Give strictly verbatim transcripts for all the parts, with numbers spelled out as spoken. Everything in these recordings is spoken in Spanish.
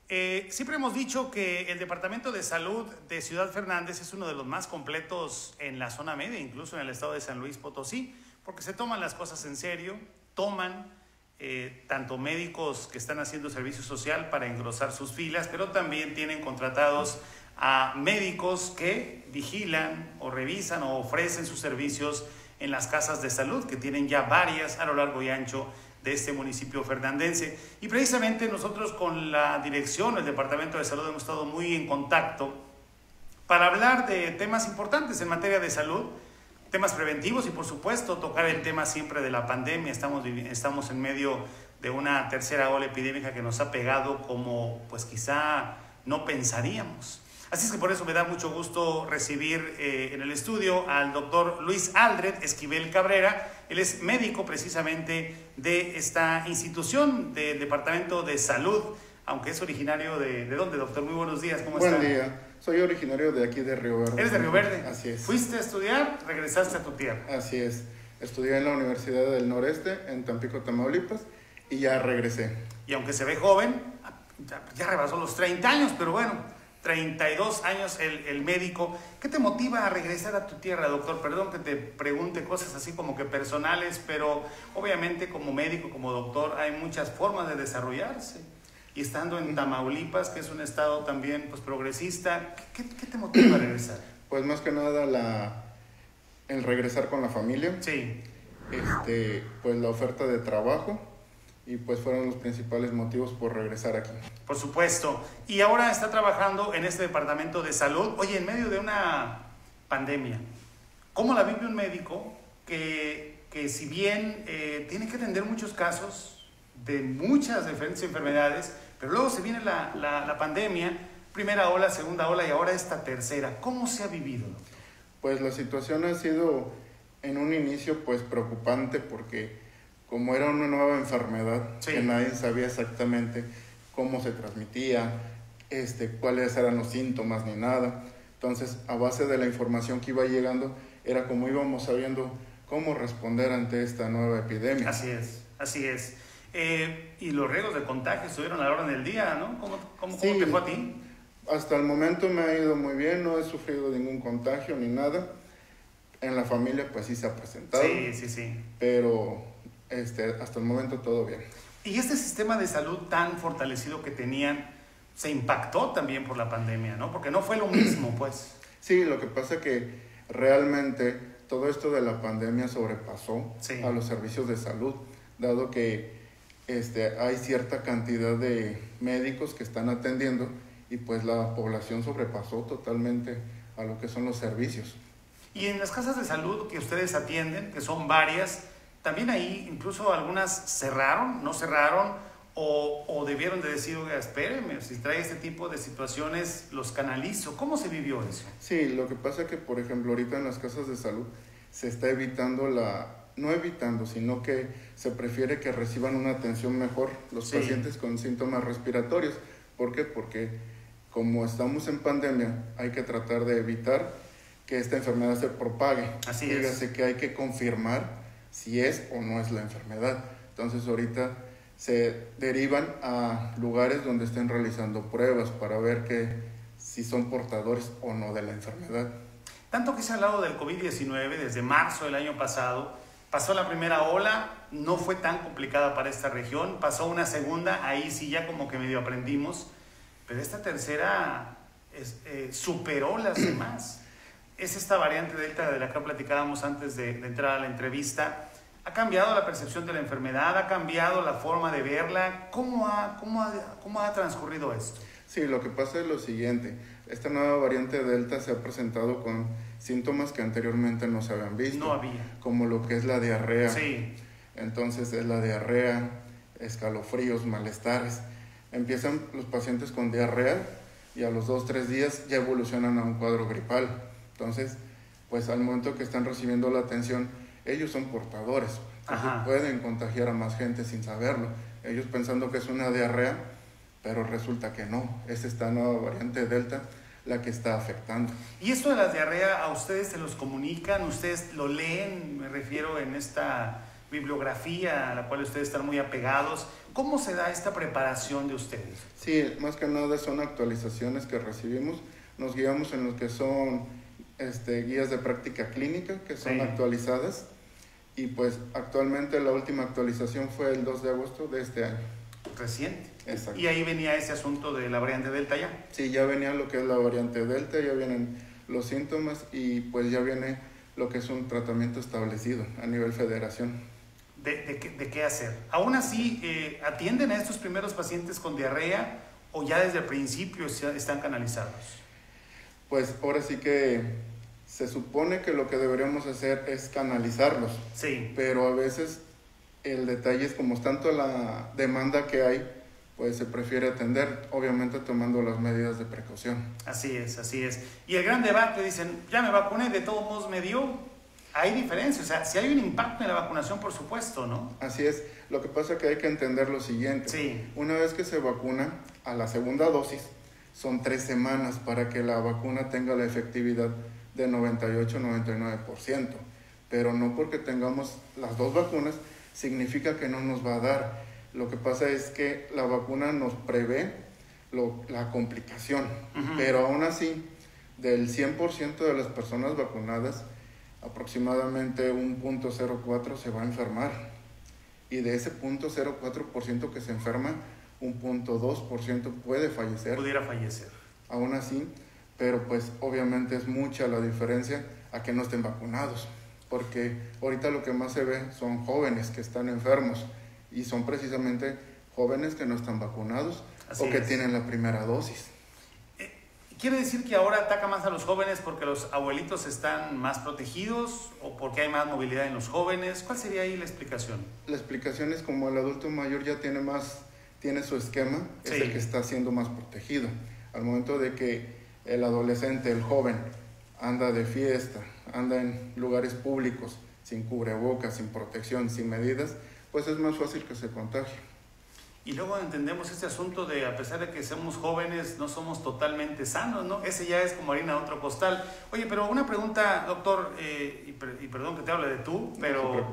Eh, siempre hemos dicho que el Departamento de Salud de Ciudad Fernández es uno de los más completos en la zona media, incluso en el estado de San Luis Potosí, porque se toman las cosas en serio, toman eh, tanto médicos que están haciendo servicio social para engrosar sus filas, pero también tienen contratados a médicos que vigilan o revisan o ofrecen sus servicios en las casas de salud, que tienen ya varias a lo largo y ancho de este municipio fernandense. Y precisamente nosotros con la dirección del Departamento de Salud hemos estado muy en contacto para hablar de temas importantes en materia de salud, temas preventivos y por supuesto tocar el tema siempre de la pandemia. Estamos, estamos en medio de una tercera ola epidémica que nos ha pegado como pues quizá no pensaríamos. Así es que por eso me da mucho gusto recibir eh, en el estudio al doctor Luis Aldred Esquivel Cabrera. Él es médico precisamente de esta institución del Departamento de Salud, aunque es originario de... ¿De dónde, doctor? Muy buenos días, ¿cómo está? Buen día, soy originario de aquí de Río Verde. ¿Eres de Río Verde? Así es. ¿Fuiste a estudiar? ¿Regresaste a tu tierra? Así es, estudié en la Universidad del Noreste, en Tampico, Tamaulipas, y ya regresé. Y aunque se ve joven, ya, ya rebasó los treinta años, pero bueno... treinta y dos años el, el médico. ¿Qué te motiva a regresar a tu tierra, doctor? Perdón que te pregunte cosas así como que personales, pero obviamente como médico, como doctor, hay muchas formas de desarrollarse. Y estando en Tamaulipas, que es un estado también pues, progresista, ¿qué, qué te motiva a regresar? Pues más que nada la, el regresar con la familia. Sí. Este, pues la oferta de trabajo. Y pues fueron los principales motivos por regresar aquí. Por supuesto. Y ahora está trabajando en este departamento de salud. Oye, en medio de una pandemia, ¿cómo la vive un médico que, que si bien eh, tiene que atender muchos casos de muchas diferentes enfermedades, pero luego se viene la, la, la pandemia, primera ola, segunda ola y ahora esta tercera? ¿Cómo se ha vivido? Pues la situación ha sido en un inicio pues preocupante porque... como era una nueva enfermedad, sí, que nadie sabía exactamente cómo se transmitía, este, cuáles eran los síntomas ni nada. Entonces, a base de la información que iba llegando, era como íbamos sabiendo cómo responder ante esta nueva epidemia. Así es, así es. Eh, y los riesgos de contagio estuvieron a la orden del día, ¿no? ¿Cómo, cómo, sí, cómo te fue a ti? Hasta el momento me ha ido muy bien, no he sufrido ningún contagio ni nada. En la familia, pues sí se ha presentado. Sí, sí, sí. Pero... Este, hasta el momento todo bien. Y este sistema de salud tan fortalecido que tenían, se impactó también por la pandemia, ¿no? Porque no fue lo mismo, pues. Sí, lo que pasa es que realmente todo esto de la pandemia sobrepasó sí. a los servicios de salud, dado que este, hay cierta cantidad de médicos que están atendiendo y pues la población sobrepasó totalmente a lo que son los servicios. Y en las casas de salud que ustedes atienden, que son varias, también ahí incluso algunas cerraron, no cerraron o, o debieron de decir, oiga, espérenme, si trae este tipo de situaciones los canalizo. ¿Cómo se vivió eso? Sí, lo que pasa es que, por ejemplo, ahorita en las casas de salud se está evitando la, no evitando, sino que se prefiere que reciban una atención mejor los sí. pacientes con síntomas respiratorios. ¿Por qué? Porque como estamos en pandemia, hay que tratar de evitar que esta enfermedad se propague. Así Dígase es. que hay que confirmar si es o no es la enfermedad. Entonces ahorita se derivan a lugares donde estén realizando pruebas para ver que si son portadores o no de la enfermedad. Tanto que se ha hablado del COVID diecinueve desde marzo del año pasado, pasó la primera ola, no fue tan complicada para esta región, pasó una segunda, ahí sí ya como que medio aprendimos, pero esta tercera es, eh, superó las demás. Es esta variante Delta de la que platicábamos antes de, de entrar a la entrevista. ¿Ha cambiado la percepción de la enfermedad? ¿Ha cambiado la forma de verla? ¿Cómo ha, cómo ha, cómo ha transcurrido esto? Sí, lo que pasa es lo siguiente. Esta nueva variante Delta se ha presentado con síntomas que anteriormente no se habían visto. No había. Como lo que es la diarrea. Sí. Entonces es la diarrea, escalofríos, malestares. Empiezan los pacientes con diarrea y a los dos, tres días ya evolucionan a un cuadro gripal. Entonces, pues al momento que están recibiendo la atención, ellos son portadores. Entonces pueden contagiar a más gente sin saberlo. Ellos pensando que es una diarrea, pero resulta que no. Es esta nueva variante Delta la que está afectando. ¿Y esto de la diarrea a ustedes se los comunican? ¿Ustedes lo leen? Me refiero en esta bibliografía a la cual ustedes están muy apegados. ¿Cómo se da esta preparación de ustedes? Sí, más que nada son actualizaciones que recibimos. Nos guiamos en lo que son este, guías de práctica clínica, que son sí. actualizadas. Y pues actualmente la última actualización fue el dos de agosto de este año. Reciente. Exacto. Y ahí venía ese asunto de la variante Delta ya. Sí, ya venía lo que es la variante Delta, ya vienen los síntomas y pues ya viene lo que es un tratamiento establecido a nivel federación. ¿De, de, qué, de qué hacer? ¿Aún así eh, atienden a estos primeros pacientes con diarrea o ya desde el principio están canalizados? Pues ahora sí que se supone que lo que deberíamos hacer es canalizarlos. Sí. Pero a veces el detalle es como es tanto la demanda que hay, pues se prefiere atender, obviamente tomando las medidas de precaución. Así es, así es. Y el gran debate, dicen, ya me vacuné, de todos modos me dio. Hay diferencia, o sea, si hay un impacto en la vacunación, por supuesto, ¿no? Así es. Lo que pasa es que hay que entender lo siguiente. Sí. Una vez que se vacuna, a la segunda dosis, son tres semanas para que la vacuna tenga la efectividad de noventa y ocho a noventa y nueve por ciento. Pero no porque tengamos las dos vacunas, significa que no nos va a dar. Lo que pasa es que la vacuna nos prevé lo, la complicación. Uh-huh. Pero aún así, del cien por ciento de las personas vacunadas, aproximadamente un punto cero cuatro se va a enfermar. Y de ese punto cero cuatro por ciento que se enferma, un punto dos por ciento puede fallecer. Pudiera fallecer. Aún así, pero pues obviamente es mucha la diferencia a que no estén vacunados. Porque ahorita lo que más se ve son jóvenes que están enfermos y son precisamente jóvenes que no están vacunados. Así o que es. Tienen la primera dosis. ¿Quiere decir que ahora ataca más a los jóvenes porque los abuelitos están más protegidos o porque hay más movilidad en los jóvenes? ¿Cuál sería ahí la explicación? La explicación es como el adulto mayor ya tiene más, tiene su esquema, sí. Es el que está siendo más protegido. Al momento de que el adolescente, el joven, anda de fiesta, anda en lugares públicos, sin cubrebocas, sin protección, sin medidas, pues es más fácil que se contagie. Y luego entendemos este asunto de, a pesar de que somos jóvenes, no somos totalmente sanos, ¿no? Ese ya es como harina a otro costal. Oye, pero una pregunta, doctor, eh, y, per, y perdón que te hable de tú, pero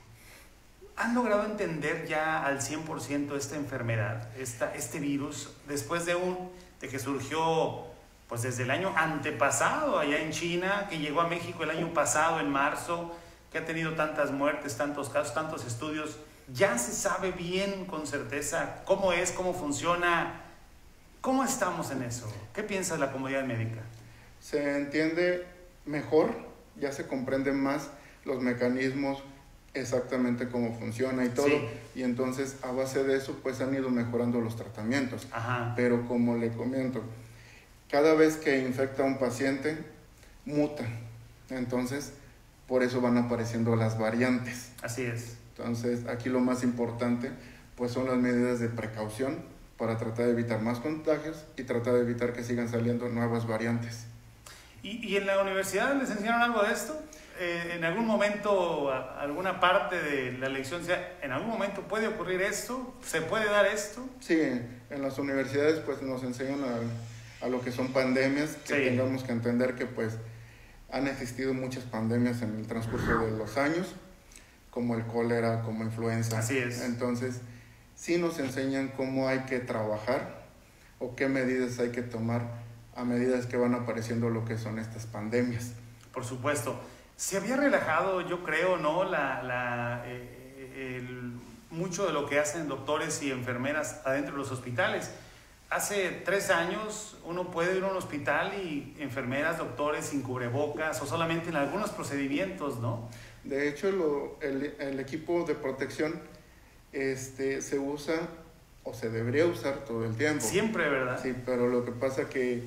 ¿han logrado entender ya al cien por ciento esta enfermedad, esta, este virus, después de, un, de que surgió pues desde el año antepasado allá en China, que llegó a México el año pasado, en marzo, que ha tenido tantas muertes, tantos casos, tantos estudios? ¿Ya se sabe bien con certeza cómo es, cómo funciona? ¿Cómo estamos en eso? ¿Qué piensa la comunidad médica? Se entiende mejor, ya se comprenden más los mecanismos, exactamente cómo funciona y todo. Sí. Y entonces a base de eso pues han ido mejorando los tratamientos. Ajá. Pero como le comento, cada vez que infecta a un paciente, muta. Entonces, por eso van apareciendo las variantes. Así es. Entonces, aquí lo más importante, pues son las medidas de precaución para tratar de evitar más contagios y tratar de evitar que sigan saliendo nuevas variantes. ¿Y, y en la universidad les enseñaron algo de esto? Eh, ¿En algún momento, a, alguna parte de la lección, en algún momento puede ocurrir esto? ¿Se puede dar esto? Sí, en las universidades pues nos enseñan a, a lo que son pandemias, que sí. Tengamos que entender que pues han existido muchas pandemias en el transcurso de los años, como el cólera, como influenza. Así es. Entonces, sí nos enseñan cómo hay que trabajar o qué medidas hay que tomar a medida que van apareciendo lo que son estas pandemias. Por supuesto. Se había relajado, yo creo, ¿no? La, la, eh, el, mucho de lo que hacen doctores y enfermeras adentro de los hospitales. Hace tres años uno puede ir a un hospital y enfermeras, doctores sin cubrebocas o solamente en algunos procedimientos, ¿no? De hecho, lo, el, el equipo de protección este, se usa o se debería usar todo el tiempo. Siempre, ¿verdad? Sí, pero lo que pasa que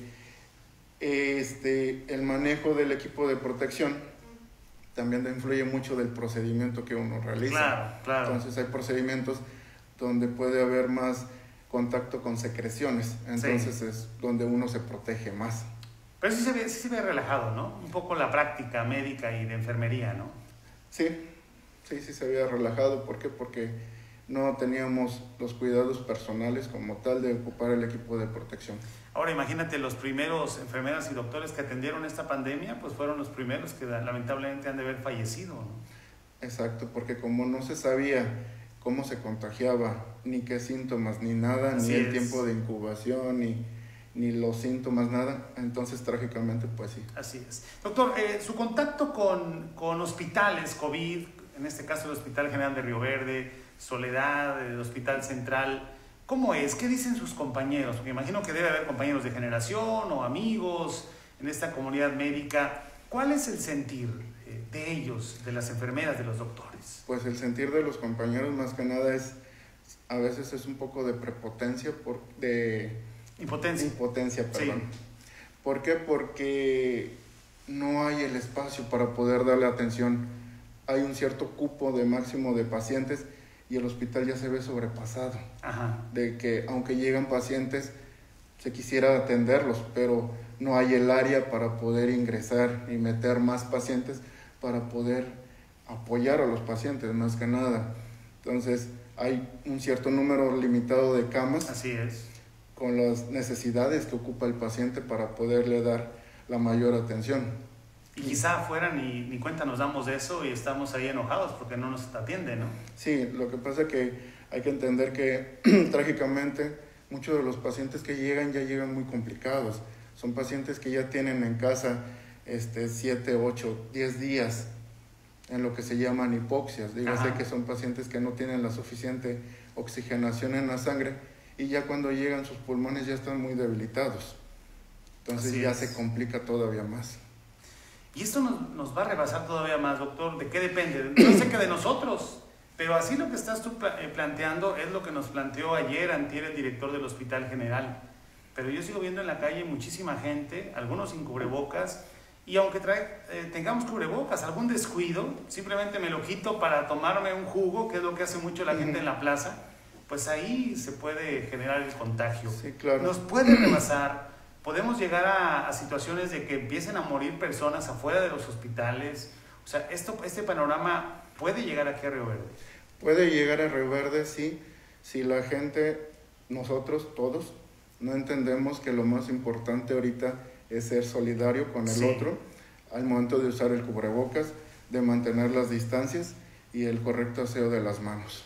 este, el manejo del equipo de protección también influye mucho del procedimiento que uno realiza. Claro, claro. Entonces hay procedimientos donde puede haber más contacto con secreciones, entonces sí. Es donde uno se protege más. Pero sí se ve, sí se ve relajado, ¿no? Un poco la práctica médica y de enfermería, ¿no? Sí, sí, sí se había relajado. ¿Por qué? Porque no teníamos los cuidados personales como tal de ocupar el equipo de protección. Ahora imagínate, los primeros enfermeras y doctores que atendieron esta pandemia, pues fueron los primeros que lamentablemente han de haber fallecido, ¿no? Exacto, porque como no se sabía cómo se contagiaba, ni qué síntomas, ni nada, Así ni el es. tiempo de incubación, ni, ni los síntomas, nada. Entonces, trágicamente, pues sí. Así es. Doctor, eh, su contacto con, con hospitales COVID, en este caso el Hospital General de Río Verde, Soledad, el Hospital Central, ¿cómo es? ¿Qué dicen sus compañeros? Porque imagino que debe haber compañeros de generación o amigos en esta comunidad médica. ¿Cuál es el sentir eh, de ellos, de las enfermeras, de los doctores? Pues el sentir de los compañeros más que nada es, a veces es un poco de prepotencia, por, de Impotencia. impotencia, perdón. Sí. ¿Por qué? Porque no hay el espacio para poder darle atención. Hay un cierto cupo de máximo de pacientes y el hospital ya se ve sobrepasado. Ajá. De que aunque llegan pacientes, se quisiera atenderlos, pero no hay el área para poder ingresar y meter más pacientes para poder apoyar a los pacientes, más que nada. Entonces, hay un cierto número limitado de camas. Así es. Con las necesidades que ocupa el paciente para poderle dar la mayor atención. Y quizá afuera ni, ni cuenta nos damos de eso y estamos ahí enojados porque no nos atienden, ¿no? Sí, lo que pasa es que hay que entender que trágicamente muchos de los pacientes que llegan ya llegan muy complicados. Son pacientes que ya tienen en casa este, siete, ocho, diez días en lo que se llaman hipoxias. Dígase Ajá. que son pacientes que no tienen la suficiente oxigenación en la sangre y ya cuando llegan sus pulmones ya están muy debilitados. Entonces Así ya es. se complica todavía más. Y esto nos, nos va a rebasar todavía más, doctor. ¿De qué depende? Yo sé que de nosotros, pero así lo que estás tú pla- eh, planteando es lo que nos planteó ayer antier el director del Hospital General. Pero yo sigo viendo en la calle muchísima gente, algunos sin cubrebocas, y aunque trae, eh, tengamos cubrebocas, algún descuido, simplemente me lo quito para tomarme un jugo, que es lo que hace mucho la gente en la plaza, pues ahí se puede generar el contagio. Sí, claro. Nos puede rebasar, podemos llegar a, a situaciones de que empiecen a morir personas afuera de los hospitales. O sea, esto, este panorama puede llegar aquí a Río Verde. Puede llegar a Río Verde, sí, si la gente, nosotros todos, no entendemos que lo más importante ahorita es ser solidario con el Sí. otro al momento de usar el cubrebocas, de mantener las distancias y el correcto aseo de las manos.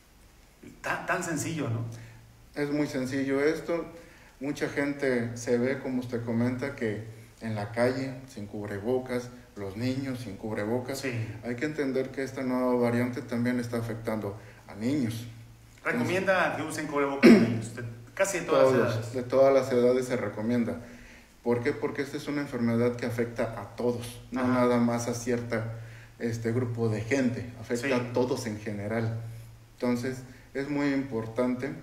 Tan, tan sencillo, ¿no? Es muy sencillo esto. Mucha gente se ve, como usted comenta, que en la calle, sin cubrebocas, los niños sin cubrebocas. Sí. Hay que entender que esta nueva variante también está afectando a niños. Recomienda que usen cubrebocas de niños, de casi de todas Todos, las edades. de todas las edades se recomienda. ¿Por qué? Porque esta es una enfermedad que afecta a todos, no Ajá. nada más a cierto este, grupo de gente, afecta Sí. a todos en general. Entonces, es muy importante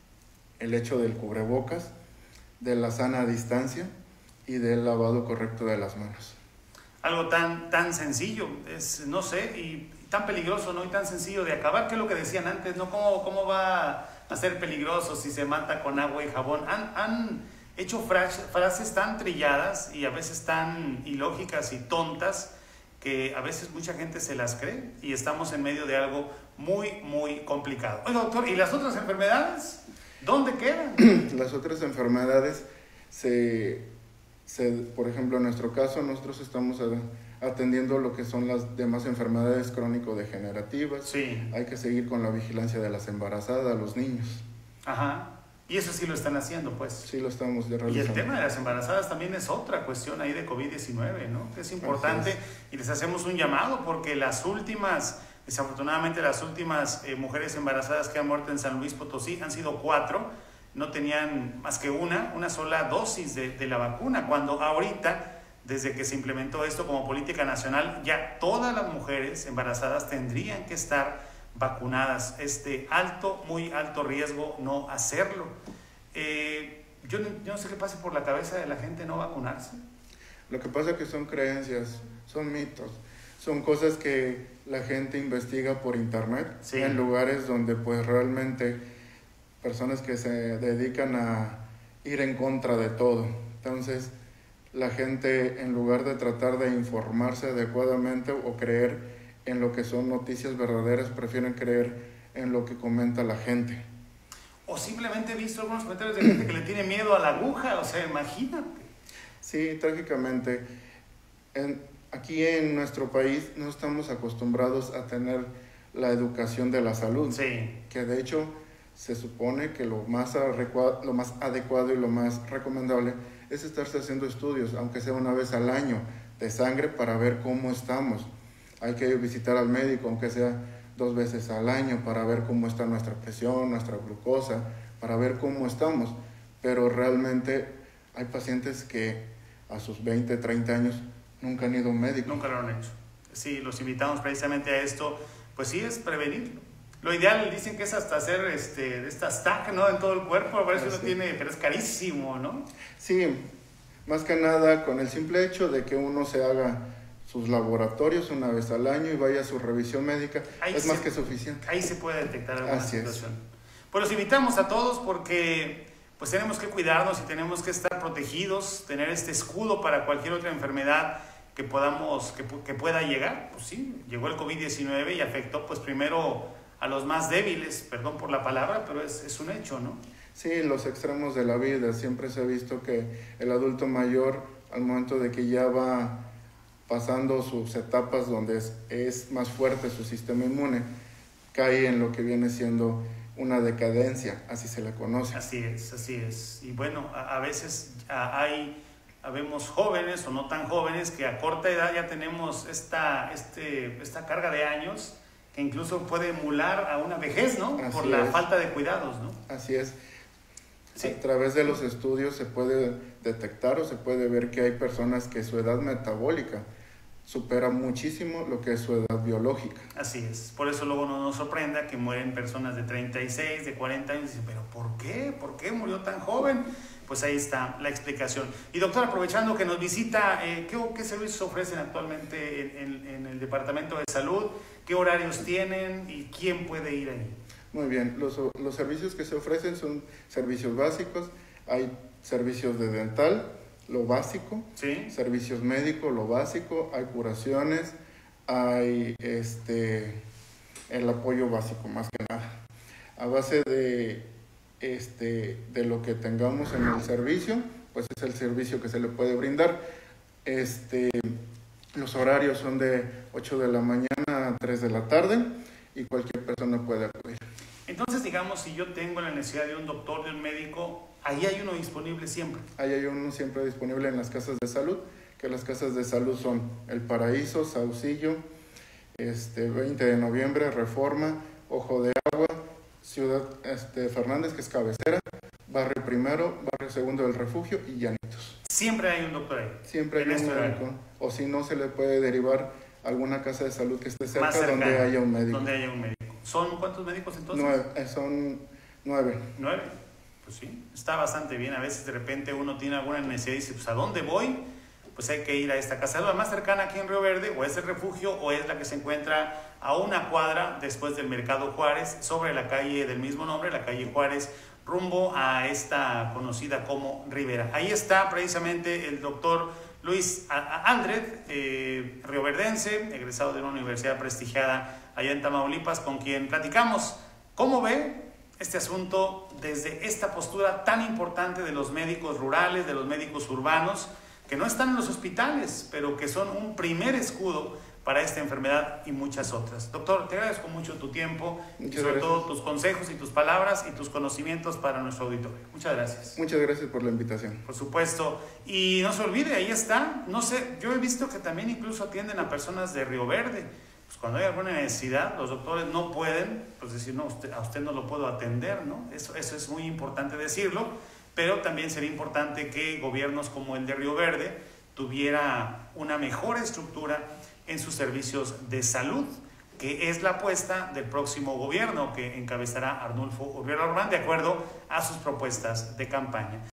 el hecho del cubrebocas, de la sana distancia y del lavado correcto de las manos. Algo tan, tan sencillo, es, no sé, y tan peligroso, ¿no? Y tan sencillo de acabar, que es lo que decían antes, ¿no? ¿Cómo, cómo va a ser peligroso si se mata con agua y jabón? Han, han hecho fras- frases tan trilladas y a veces tan ilógicas y tontas que a veces mucha gente se las cree y estamos en medio de algo muy, muy complicado. Oye, doctor, ¿y las otras enfermedades? ¿Dónde quedan? Las otras enfermedades, se, se, por ejemplo, en nuestro caso, nosotros estamos a- atendiendo lo que son las demás enfermedades crónico-degenerativas. Sí. Hay que seguir con la vigilancia de las embarazadas, los niños. Ajá. Y eso sí lo están haciendo, pues. Sí lo estamos realizando. Y el tema de las embarazadas también es otra cuestión ahí de COVID diecinueve, ¿no? Es importante Así y les hacemos un llamado porque las últimas, desafortunadamente las últimas eh, mujeres embarazadas que han muerto en San Luis Potosí han sido cuatro, no tenían más que una, una sola dosis de, de la vacuna, cuando ahorita, desde que se implementó esto como política nacional, ya todas las mujeres embarazadas tendrían que estar vacunadas. Este alto, muy alto riesgo no hacerlo. Eh, yo, no, yo no sé qué pasa por la cabeza de la gente no vacunarse. Lo que pasa es que son creencias, son mitos, son cosas que la gente investiga por internet, Sí. en lugares donde pues realmente personas que se dedican a ir en contra de todo. Entonces, la gente, en lugar de tratar de informarse adecuadamente o creer en lo que son noticias verdaderas, prefieren creer en lo que comenta la gente. O simplemente he visto algunos comentarios de gente que le tiene miedo a la aguja, o sea, imagínate. Sí, trágicamente. En, aquí en nuestro país no estamos acostumbrados a tener la educación de la salud. Sí. Que de hecho se supone que lo más, adecuado, lo más adecuado y lo más recomendable es estarse haciendo estudios, aunque sea una vez al año, de sangre para ver cómo estamos. Hay que visitar al médico, aunque sea dos veces al año, para ver cómo está nuestra presión, nuestra glucosa, para ver cómo estamos. Pero realmente hay pacientes que a sus veinte, treinta años nunca han ido a un médico. Nunca lo han hecho. Sí, los invitamos precisamente a esto. Pues sí, es prevenirlo. Lo ideal, dicen que es hasta hacer este, estas T A C, ¿no? En todo el cuerpo, a ver si uno tiene, pero es carísimo, ¿no? Sí, más que nada con el simple hecho de que uno se haga sus laboratorios una vez al año y vaya a su revisión médica, ahí es se, más que suficiente. Ahí se puede detectar alguna Así situación. Es. Pues los invitamos a todos porque pues tenemos que cuidarnos y tenemos que estar protegidos, tener este escudo para cualquier otra enfermedad que podamos, que, que pueda llegar. Pues sí, llegó el COVID diecinueve y afectó pues primero a los más débiles, perdón por la palabra, pero es, es un hecho, ¿no? Sí, los extremos de la vida. Siempre se ha visto que el adulto mayor, al momento de que ya va pasando sus etapas donde es, es más fuerte su sistema inmune, cae en lo que viene siendo una decadencia, así se le conoce. Así es, así es. Y bueno, a, a veces a, hay, habemos jóvenes o no tan jóvenes que a corta edad ya tenemos esta, este, esta carga de años que incluso puede emular a una vejez, ¿no? Así Por la es. falta de cuidados, ¿no? Así es. Sí. A través de los estudios se puede detectar o se puede ver que hay personas que su edad metabólica supera muchísimo lo que es su edad biológica. Así es. Por eso luego no nos sorprenda que mueren personas de treinta y seis, de cuarenta años y dicen, ¿pero por qué? ¿Por qué murió tan joven? Pues ahí está la explicación. Y doctor, aprovechando que nos visita, eh, ¿qué, ¿qué servicios ofrecen actualmente en, en, en el Departamento de Salud? ¿Qué horarios tienen y quién puede ir ahí? Muy bien, los, los servicios que se ofrecen son servicios básicos. Hay servicios de dental, lo básico, ¿sí? Servicios médicos, lo básico, hay curaciones, hay este, el apoyo básico más que nada. A base de, este, de lo que tengamos en el servicio, pues es el servicio que se le puede brindar. Este, los horarios son de ocho de la mañana a tres de la tarde y cualquier persona puede acudir. Entonces, digamos, si yo tengo la necesidad de un doctor, de un médico, ahí hay uno disponible siempre. Ahí hay uno siempre disponible en las casas de salud, que las casas de salud son El Paraíso, Saucillo, este, veinte de noviembre, Reforma, Ojo de Agua, Ciudad este, Fernández, que es cabecera, Barrio Primero, Barrio Segundo del Refugio y Llanitos. Siempre hay un doctor ahí. Siempre hay un este médico. horario. O si no, se le puede derivar a alguna casa de salud que esté cerca, Más cercana, donde haya un médico. Donde haya un médico. ¿Son cuántos médicos entonces? Nueve, eh, son nueve. Nueve. Pues sí, está bastante bien. A veces de repente uno tiene alguna necesidad y dice, pues ¿a dónde voy? Pues hay que ir a esta casa. La más cercana aquí en Río Verde, o es el refugio, o es la que se encuentra a una cuadra después del Mercado Juárez, sobre la calle del mismo nombre, la calle Juárez, rumbo a esta conocida como Rivera. Ahí está precisamente el doctor Luis Andred, eh, rioverdense, egresado de una universidad prestigiada allá en Tamaulipas, con quien platicamos cómo ve este asunto desde esta postura tan importante de los médicos rurales, de los médicos urbanos, que no están en los hospitales, pero que son un primer escudo para esta enfermedad y muchas otras. Doctor, te agradezco mucho tu tiempo y sobre todo tus consejos y tus palabras y tus conocimientos para nuestro auditorio. Muchas gracias. Muchas gracias por la invitación. Por supuesto. Y no se olvide, ahí está. No sé, yo he visto que también incluso atienden a personas de Río Verde. Pues cuando hay alguna necesidad, los doctores no pueden, pues decir, no, usted, a usted no lo puedo atender, ¿no? Eso, eso es muy importante decirlo, pero también sería importante que gobiernos como el de Río Verde tuviera una mejor estructura en sus servicios de salud, que es la apuesta del próximo gobierno que encabezará Arnulfo Urbiela Urban de acuerdo a sus propuestas de campaña.